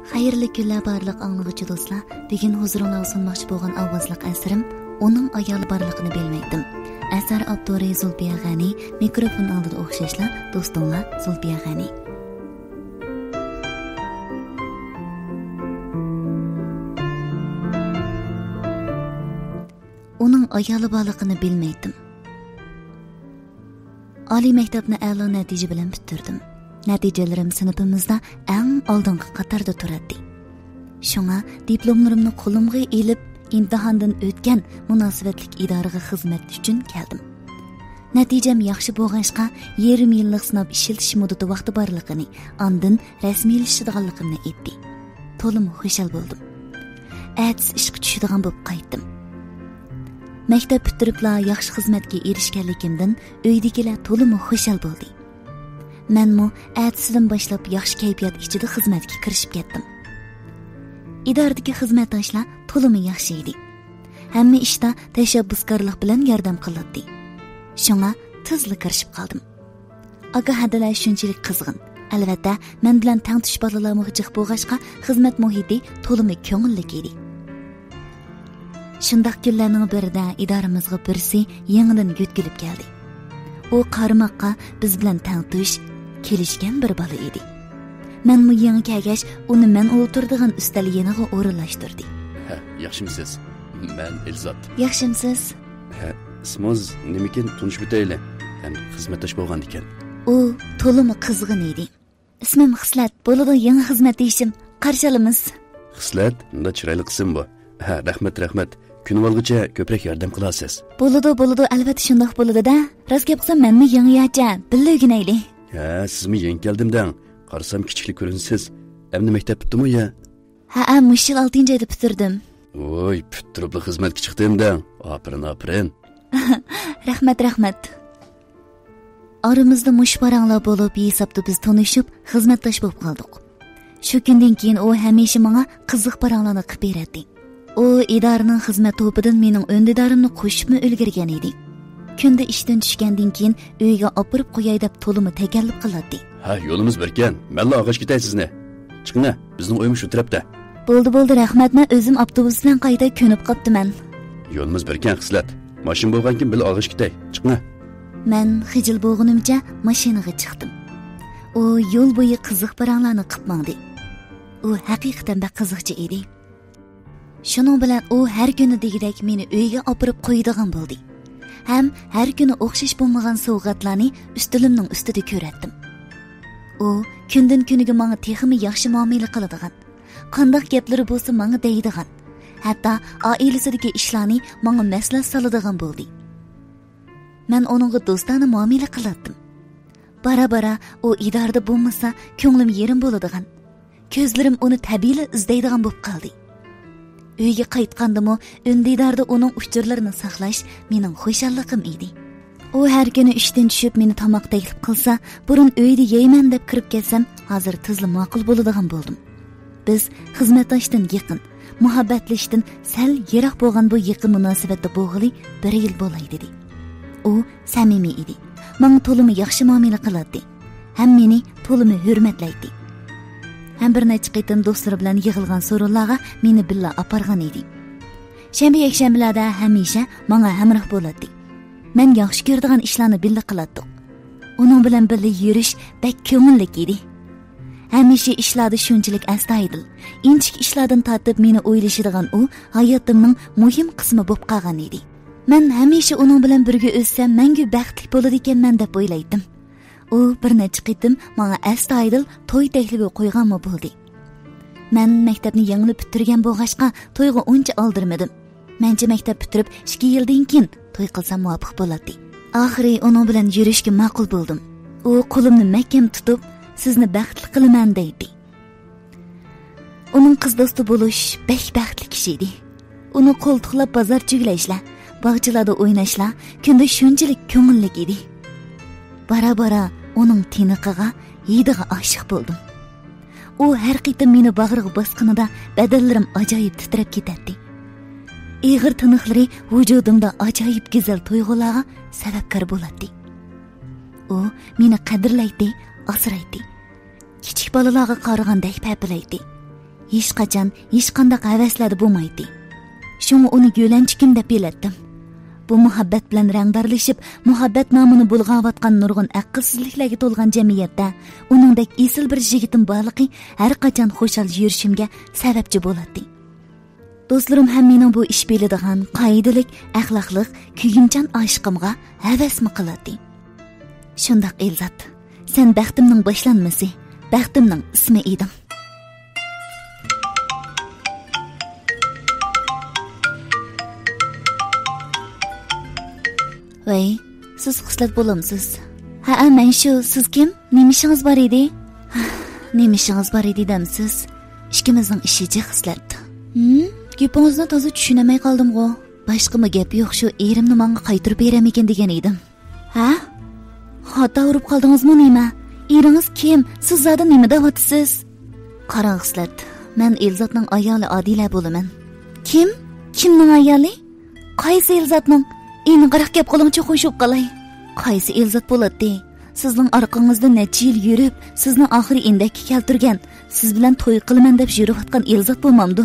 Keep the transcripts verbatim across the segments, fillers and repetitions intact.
Xayrli kunlar barliq anglagıcı dostlar. Bugün huzuringizga sunmoqchi bo'lgan ovozliq asrim Uning ayoli borligini bilmaydim. Asar avtori Zulfiya G'ani, mikrofon oldida o'xshashlar do'stinglar Zulfiya G'ani. Uning ayoli borligini bilmaydim. Oliy maktabni a'lo natija bilan bitirdim. Natijalarim sinfimizda eng oldingi qatorda turadi. Shunga diplomlarimni qo'limga elib, imtihondan o'tgan munosabatlik idoraga xizmat uchun keldim. Natijam yaxshi bo'lg'achqa, yarim yillik sinov ishiltish muddati vaqti borligini, ondan rasmiylashadiganligimni aytdi. To'lim xushal bo'ldim. Atis ishga tushadigan bo'lib qaytdim. Maktab bitiribla yaxshi xizmatga erishganligimdan uydagilar to'lim xushal bo'ldi. Menmu ertasidan boshlab yaxshi kayfiyat ichida xizmatga kirishib ketdim. Idoradagi xizmatdoshlar to'limi yaxshi edi. Hamma ishda tashabbuskorlik bilan yordam qiladi. Shunga tezlik kirishib qoldim. Aga hadalar shunchalik qizg'in. Albatta, men bilan tang tush bolalarga jiq bo'lg'achqa xizmat muhiti to'limi ko'ngillik edi. Shundaq kunlarning birida idoramizga birsi yangidan yo'tkilib keldi. U qarmoqqa biz bilan tang tush kelishgan bir bola edi. Men bu yangi kelgach, uni men o'tirdigan ustal yeniga o'rinlashtirdi. Ha, yaxshimisiz? Men Elzat. Yaxshimisiz? Ha, ismingiz nima ekan? Tunish bitayli. Ham xizmatdosh bo'lgan ekan. U to'limi qizg'in edi. Ismim Xislat, bo'ladi yangi xizmat ishim. Qarshi olamiz. Xislat, unda chiroyli qism bu. Ha, rahmat, rahmat. Kun olguncha ko'proq yordam qilasiz. Bo'ladi, bo'ladi, albatta shundoq bo'ladi-da. Rost gap qilsam, menmi yangi yacha, billa o'ginayli. Ha, sizmi yangi keldim-dan. Qarasam kichiklik ko'rinsiz. Endi maktab bitdimi ya? Ha, ha, mush yil oltinchi oyda bitirdim. Voy, bitiribli xizmatga chiqdim-dan. Apirin, apirin. Rahmat, rahmat. Aramizda mush paranglar bo'lib, hisobda biz tanishib, xizmatdosh bo'lib qoldik. Shu kundan keyin u hamisha menga qiziq paranglarni qilib beradi. U idoraning xizmat to'pidan mening o'ndidorimni qo'shibmi ulgurgan edi. Kunda ishdan tushgandan keyin uyga opirib qo'yay deb to'limi takalluf qiladi. Ha, yo'limiz bir ekan. Menla og'ash ketay sizni. Chiqing, bizning uyimiz shu tarafda. Bo'ldi, bo'ldi, rahmat. Men o'zim avtobus bilan qayta ko'nib qoptiman. Yo'limiz bir ekan, Xislat. Mashin bo'lgankin bil og'ash ketay. Chiqing. Men xijil bo'lgunimcha mashinaga chiqdim. U yo'l bo'yi qiziq paranglarni qilib mangdi. U haqiqatan da qiziqchi edi. Shuning bilan u har kuni degidek meni uyga opirib qo'yadigan bo'ldi. Ham har kuni o'xshash bo'lmagan sovg'atlarni ustilimning ustida ko'ratdim. U kundan kuniga menga texmi yaxshi muomala qiladigan. Qanday gaplari bo'lsa menga deydigan. Hatto oilasidagi ishlarni menga maslahat soladigan bo'ldi. Men uningga do'stona muomala qilardim. Bara-bara u idorada bo'lmasa, ko'nglim yerim bo'ladigan. Ko'zlarim uni tabiiy izlaydigan bo'lib qoldi. Uyga qaytgandimi, o'ndidarda uning uchurlarini saqlash mening xo'shalligim edi. U har kuni ishdan tushib meni tomoq taklif qilsa, burun uyda yeyman deb kirib kelsam, hozir tezli ma'qul bo'ladigan bo'ldim. Biz xizmatdoshdan yaqin, muhabbatlashdan sal yiroq bo'lgan bu yaqin munosabatda bo'g'ili bir yil bo'lay dedi. U samimiy edi. Menga to'limi yaxshi muomala qiladi. Ham meni to'limi hurmatlaydi. Ham bir necha qitim do'stlari bilan yig'ilgan so'rovlarga meni billa apargan edi. Shanba yakshanbalarda hamisha menga hamroh bo'ladi. Men yaxshi ko'radigan ishlarni billa qilardik. Uning bilan birga yurish bek ko'ngillik edi. Hamisha ishlarda shunchalik astoydil, inchik ishlardan tortib meni o'ylashadigan u hayotimning muhim qismi bo'lib qolgan edi. Men hamisha uning bilan birga o'ssam, menga baxtli bo'ladi ekanman deb o'ylaydim. U bir necha qitim menga astoydil to'y taklifi qo'yganmi bo'ldi. Men maktabni yangi bitirgan bo'lg'achqa to'yga uncha oldirmadim. Mencha maktab bitirib ikki yildan keyin to'y qilsam muvofiq bo'ladi. Oxiri uning bilan yurishga ma'qul bo'ldim. U qo'limni mahkam tutib, sizni baxtli qilaman deydi. Uning qiz do'sti bo'lish bek baxtli kishi edi. Uni qo'ltiqlab bozor chig'lashlar, bog'chalarda o'ynashlar kunda shunchalik ko'ngillik edi. Bara-bara uning tiniqiga, yidiga oshiq bo'ldim. U har qitim meni bag'riga bosqinida badallarim ajoyib titrab ketadi. Ig'ir tiniqlari vujudimda ajoyib go'zal tuyg'ularga sababkor bo'ladi. U meni qadrlaydi, asraydi. Kichik bolalarga qaragandek papilaydi. hech qachon hech qanday havaslarda bo'lmaydi. Shunga uni yo'lanchikim deb elatdim. Bu muhabbat bilan rangdorlashib, muhabbat nomini bulg'ayotgan nurg'un aqlsizliklarga to'lgan jamiyatda uningdek esil bir yigitim borligi har qachon xushal yurishimga sababchi bo'ladi. Do'stlarim ham mening bu ish biladigan, qoidalik, axloqliq, kuyimchan aşkımga havasmi qiladi. Shundaq Elzat, sen baxtimning boshlanmasi, baxtimning ismi eding. Vay, siz xuslat bo'lamsiz. Ha, men shu, siz kim? Nima ishingiz bor edi? Nima ishingiz bor edi demsiz? Ikkimizning ishichi xuslat. Hmm, gapingizni toza tushunamay qoldim-ku. Boshqami gap yo'q, shu erimni menga qaytirib beraman ekan degan edim. Ha? Xato urib qoldingizmi nima? Eringiz kim? Siz zada nima deyapsiz? Qarang xuslat, men Elzatning ayoli Odila bo'laman. Kim? Kimning ayoli? Qaysi Elzatning? Endi qirq gap qo'lingcha qo'shib qolay. Qaysi Elzat bo'ladi? Sizning orqangizda necha yil yurib, sizni oxiri indakka keltirgan, siz bilan to'y qilaman deb yurayotgan Elzat bo'lmamdi.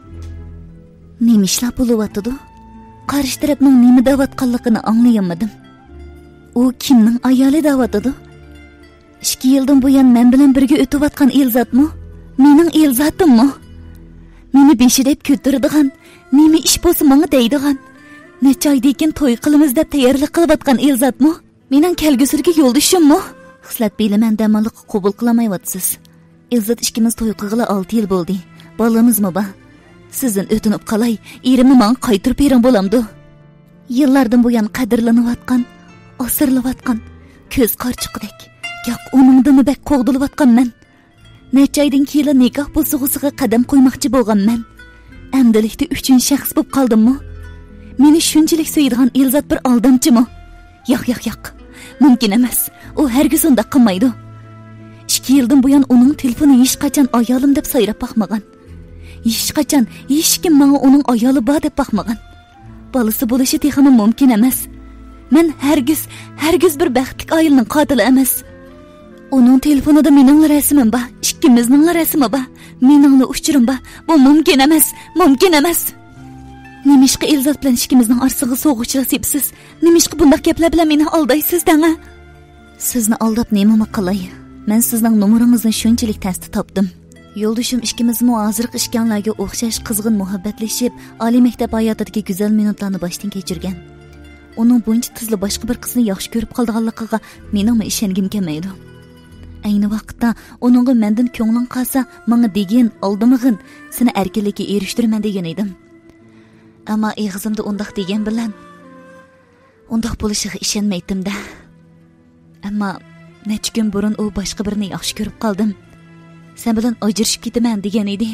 Nima ishlab bo'lyapti? Qarshi tarafning nima deyotganligini anglayolmadim. U kimning ayoli deyotdi? ikki yildan buyon men bilan birga o'tayotgan Elzatmi? Mening Elzatimmi? Meni beshi deb ko'tiradigan, nima ish bo'lsa menga deydigan, necha oydan to'y qilamiz deb tayyorlik qilayotgan Elzatmi? Mening kelgusirga yo'ldashimmi? Xislat bilaman damallik qabul qilmayapsiz. Elzat ikkimiz to'y qilg'ili olti yil bo'ldi. Bolamizmi ba? Sizdan o'tinib qalay, erimni menga qaytirib bering bo'lamdi. Yillardan buyon qadrlanayotgan, asirlayotgan, ko'z qarchiqdek, yo'q uningdan bak qo'g'dilayotgan men. Necha oydan keyin nikoh bo'lsig'isiga qadam qo'ymoqchi bo'lgan men. Amdilikda uchinchi shaxs bo'lib qoldimmi? Meni shunchalik so'yadigan Elzat bir aldamchimi? Yo'q, yo'q, yo'q. Mumkin emas. U hargiz unda qilmaydi. ikki yildan buyon uning telefoni hech qachon ayolim deb sayrab baxmagan. Hech qachon hech kim menga uning ayoli bor deb baxmagan. Balasi bo'lishi texmi mumkin emas. Men hargiz, hargiz bir baxtli oilaning qotili emas. Uning telefonida mening rasmim bor, ikkimizning rasmi bor, mening uchurim bor. Bu mumkin emas, mumkin emas. Nimishqa Elzat bilan ikkimizning orasiga so'g'ichlashibsiz? Nimishqa bunday gaplar bilan meni aldaysiz danga? Sizni aldab nima qilay? Men sizning nomeringizini shunchalik tasdi topdim. Yo'ldashim ikkimizmi hozirgi ishkanlarga o'xshash qizg'in muhabbatlashib, oliy maktab hayotidagi go'zal minutlarni boshdan kechirgan. Uning buncha tizli boshqa bir qizni yaxshi ko'rib qolganligiga mening ishongim kelmaydi. Ayni vaqtda uningga mendan ko'nglim qolsa, menga degan, oldimig'in, seni erkinlikka erishtiraman degan edim. Ammo eg'izimda undaq degan bilan undaq bo'lishiga ishonmaydim-da. Ammo necha kun burun u boshqa birini yaxshi ko'rib qoldim. Sen bilan ajrashib ketaman degan edi.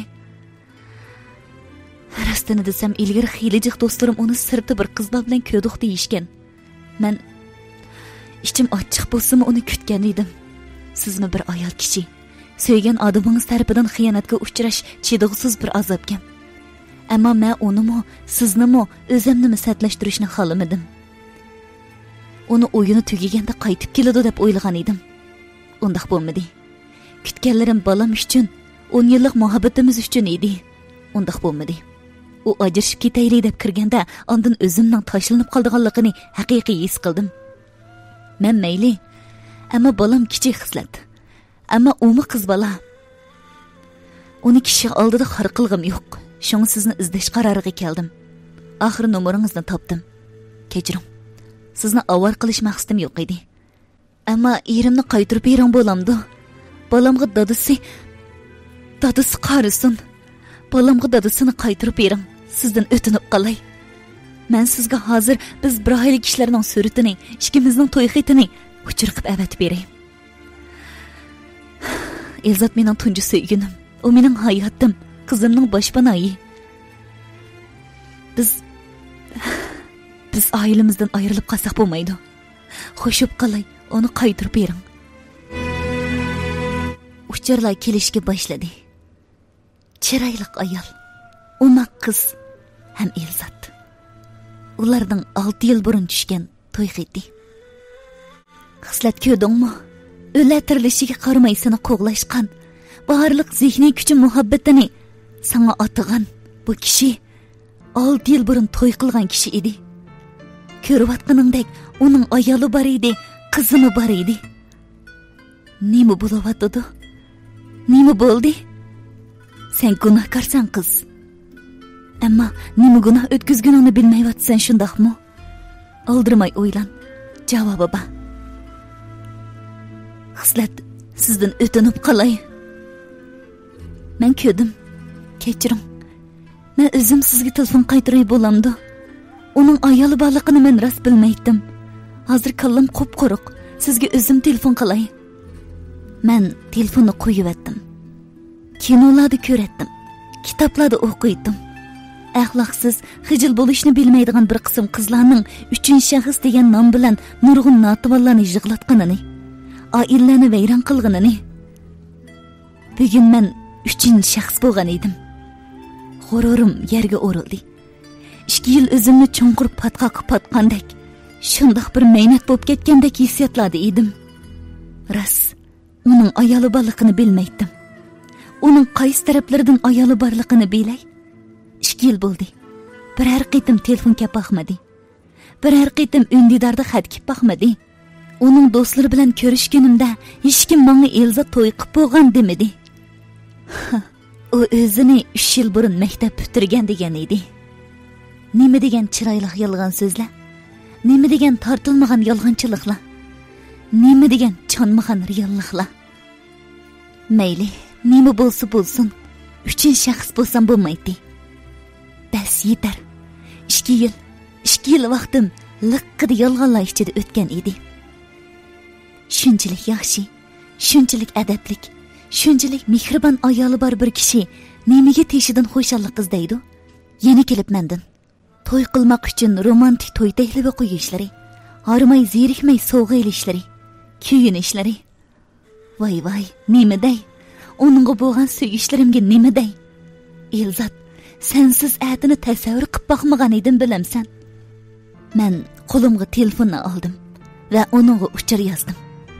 Rostini desam, ilgari xiylijiq do'stlarim uni sirti bir qiz bilan ko'rdik deyishgan. Men ichim ochiq bo'lsa-mu uni kutgan edim. Sizmi bir ayol kishi, sevgan odamingiz tarafidan xiyonatga uchrash chidog'siz bir azobga. Ammo men unimi, siznimi, o'zimni satlashtirishni xohlamadim. Uni o'yini tugaganda qaytib keladi deb o'ylagan edim. Undaq bo'lmadi. Kutganlarim balam uchun, o'n yillik muhabbatimiz uchun edi. Undaq bo'lmadi. U ajrashib ketaylik deb kirganda, ondan o'zimning tashlanib qolganligini haqiqiy his qildim. Men mayli, ammo balam kichik xislat. Ammo umi qiz bola. Uni kishi oldida xor qilg'im yo'q. Shunga sizni izlash qaroriga keldim. Oxir nomeringizni topdim. Kechiring. Sizni avvar qilish maqsadim yo'q edi. Ammo erimni qaytirib bering bo'lamdi. Balamga dadisi, dadisi qarisin. Balamga dadisini qaytirib bering. Sizdan o'tinib qolay. Men sizga hozir biz bir oila kishilarning suratini, ikkimizning to'y xitini o'chirib avatib beray. Elzat mening tunji sevgilim. U mening hayotim, qizimning boshpanoyi. Biz biz oilamizdan ayrilib qolsak bo'lmaydi. Xo'shib qolay, uni qaytirib bering. Uchirlar kelishga boshladi. Chiroyli ayol, umak qiz ham Elzat. Ularning olti yil burun tushgan to'y xiti. Xislat ko'rdingmi? O'la tirilishiga qaramay seni qo'g'lashgan, baharliq zehniy kuchi muhabbatini Sana atıgan bu kişi olti yıl burun toy qilgan kishi edi. Ko'rayotganingdek uning ayoli bor edi, qizimi bor edi. Nima bo'layotdi? Nima bo'ldi? Sen gunohkorsan qiz. Ammo nima gunoh o'tkazganingni bilmayotsan, shundaqmi? Oldirmay o'ylan. Javobi bor. Xislat, sizdan o'tinib qolay. Men ko'rdim. Kechiring. Men o'zim sizga telefon qaytaray bo'lamdi. Uning ayoli borligini men rost bilmaydim. Hozir kallam qop-quruq. Sizga o'zim telefon qilay. Men telefonni qo'yib etdim. Kinolarda ko'ratdim. Kitoblarda o'qiydim. Axloqsiz, xijil bo'lishni bilmaydigan bir qism qizlarning uchinchi shaxs degan nom bilan nurg'un notivorlarni yig'latganini, oilalarni vayron qilganini. Bugun men uchinchi shaxs bo'lgan edim. G'ururim yerga o'rildi. ikki yil o'zimni chunqur patqoq patqandek, shundoq bir mehnat bo'lib ketgandek hissiyotlarda edim. Ras, uning ayoli borligini bilmaydim. Uning qaysi taraflaridan ayoli borligini bilay. ikki yil bo'ldi. Bir har qitim telefon kep baxmadi. Bir har qitim undidarda xat kep baxmadi. Uning do'stlari bilan ko'rishganimda hech kim menga Elza to'y qilib bo'lgan demadi. U o'zini uch yil burun maktab bitirgan degan edi. Nima degan chiroyli yolg'on so'zlar? Nima degan tortilmagan yolg'onchiliklar? Nima degan chonmagan realliklar? Mayli, nima bo'lsa bo'lsin, uchinchi shaxs bo'lsam bo'lmaydi. Bas yetar. ikki yil, ikki yil vaqtim liqqida yolg'onlar ichida o'tgan edi. Shunchalik yaxshi, shunchalik adablik, shunchalik mehribon ayoli bor bir kishi nimaga teshidan xo'shallik izlaydi? Yana kelib mendan to'y qilmoq uchun romantik to'y taklifi qo'yishlari, hormay zerikmay sovg'a ilishlari, kuyinishlari. Voy voy, nima dey? Uningga bo'lgan sugishlarimga nima dey? Elzat, sensiz atini tasavvur qilib boqmagan edim, bilamsan. Men qo'limga telefonni oldim va uningga uchur yozdim.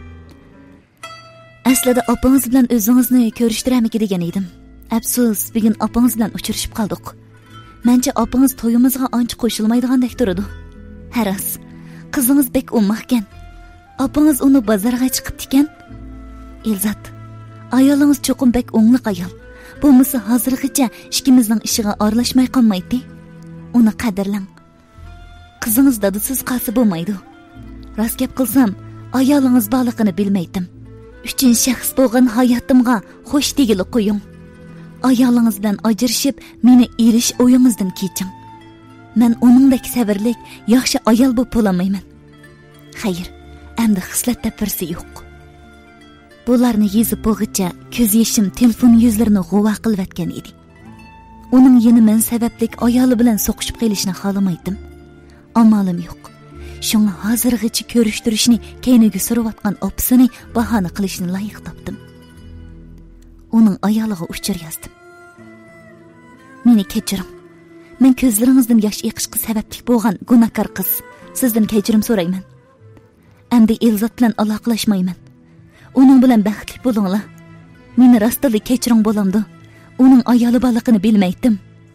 Aslida opangiz bilan o'zingizni ko'rishtiramiz degan edim. Afsus, bugun opangiz bilan uchrashib qoldik. Mencha opangiz to'yimizga ancha qo'shilmaydigandek turadi. Haras, qizingiz bek o'maqkan. Opangiz uni bozorga chiqibdi ekan. Elzat, ayolingiz cho'qim bek o'ngliq ayol. Bo'lmasa hozirgacha ikkimizning ishiga aralashmay qolmaydi. Uni qadrlang. Qizingiz dadisiz qolsa bo'lmaydi. Rost gap qilsam, ayolingiz borligini bilmaydim. Uchinchi shaxs bo'lgan hayotimga xo'sh tegili qo'ying. Ayolingiz bilan ajrashib, meni erish o'yingizdan keching. Men uningdek sabrlik, yaxshi ayol bo'lib bo'lamayman. Xayr, endi xislat tapirsi yo'q. Bularni yezib bo'g'icha ko'z yeshim telefon yuzlarini g'uva qilib edi. Uning yeni men sabablik ayoli bilan so'qishib qolishni xohlamaydim. Amalim yo'q. Shunga hozirgacha ko'rishtirishni keyniga surayotgan opsini bahona qilishni loyiq topdim. Uning ayoliga uchur yozdim. Meni kechiring. Men ko'zlaringizdan yosh eqishga sabablik bo'lgan gunohkor qiz. Sizdan kechirim so'rayman. Endi Elzat bilan aloqalashmayman. Uning bilan baxtli bo'linglar. Meni rostlik kechiring bo'lamdi. Uning ayoli borligini bilmaydim.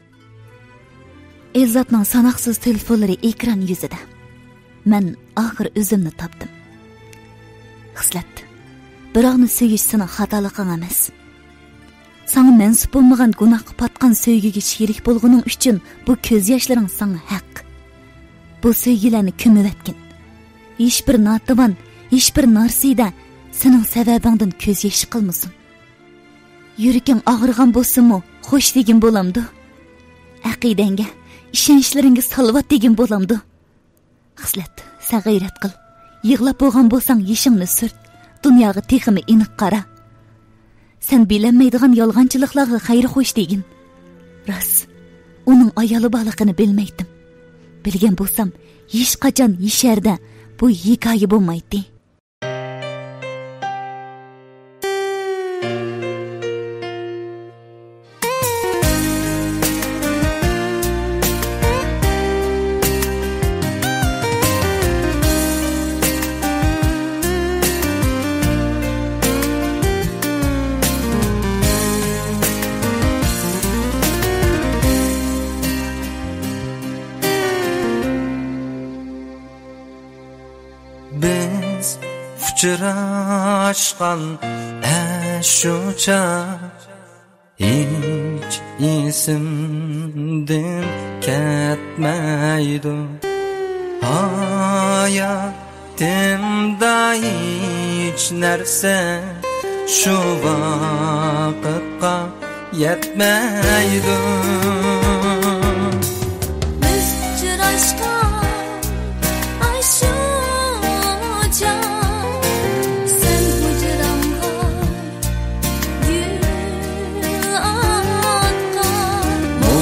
Elzatning sanoqsiz telefonlari ekran yuzida. Men oxir o'zimni topdim. Xislat, biroqni sevish seni xatoliging emas. Sana mansub bo'lmagan gunohga patgan sevgiga sherik bo'lganing uchun bu ko'z yoshlaring sana haq. Bu sevgilarni ko'mivatgin. Hech bir notavan, hech bir narsida sening sababingdan ko'z yoshi qilmasin. Yuraging og'rigan bo'lsa-mu, xo'sh degin bo'lamdi. Aqidangga, ishonchlaringga salovat degin bo'lamdi. Xislat, sen g'ayrat qil. Yig'lab bo'lgan bo'lsang, yeshingni surt. Dunyoga teximi iniq qara. Sen bilinmaydigan yolg'onchiliklarga xayri xo'sh degin. Rost, uning ayoli borligini bilmaydim. Bilgan bo'lsam, hech qachon yesharda bu hikoya bo'lmaydi. uçraşkan eşuça hiç isimden ketmeydi. Hayatımda hiç nerse şu vakıtqa yetmeydi. Biz uçraşkan aşuca sen hücramga gül atkan.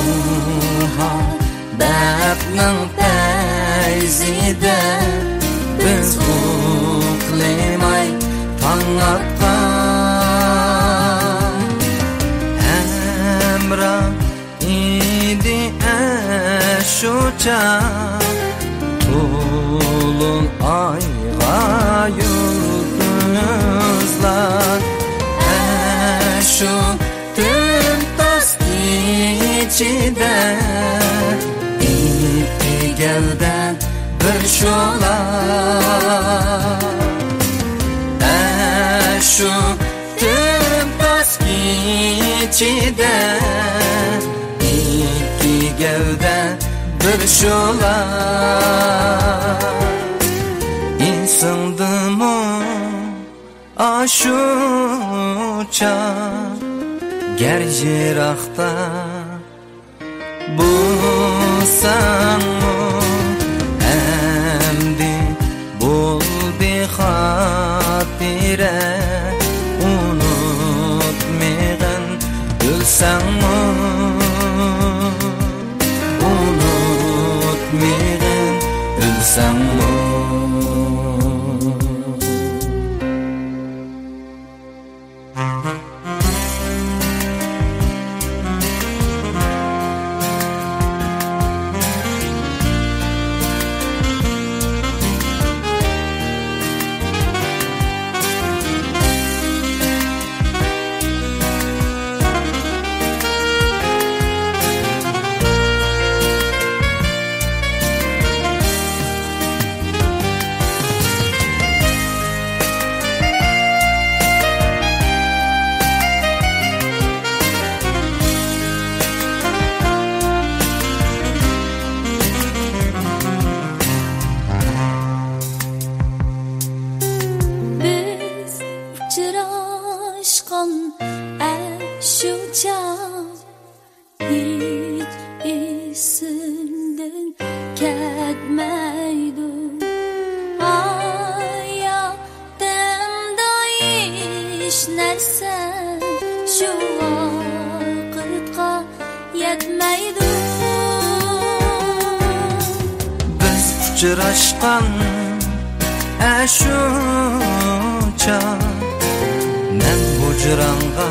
Muhabbatning tayzida biz uxlamay tong atkan. Hamroh idi ashucha to'lin oyga yulduzlar. Ashu timtos ichida ikki gavdan bir sho'la. Ashu timtos ichida ikki gavdan bir sho'la. İnsandımı aşuça ger jiroqda bo'lsangmi endi bo'l bexotira unutmag'in o'lsangmi unutmag'in o'lsangmi. Uçraşkan aşuça men hujramga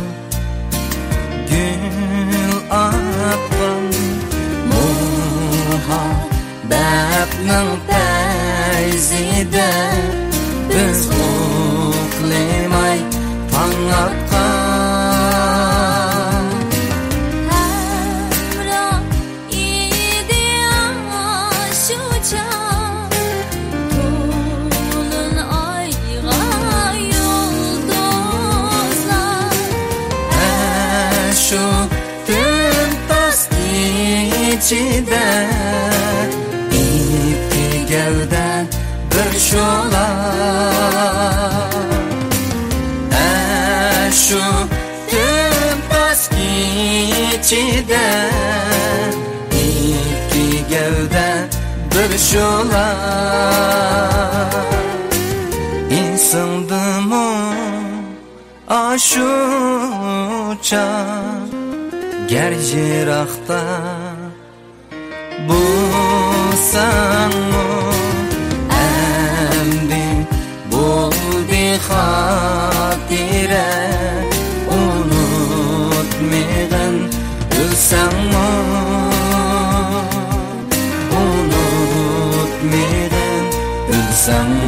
gül atkan. Muhabbatning tayzida biz uxlamay tong atkan. Hamroh idi aşuca to'lin oyga yulduzlar. Ashu timtos ichida ikki gavdan bir sho'la. Ashu timtos ichida ikki gavdan bir sho'la. İnsandımı aşuça ger jiroqda bo'lsangmi endi bo'l bexotira unutmag'in o'lsangmi unutmag'in o'lsangmi.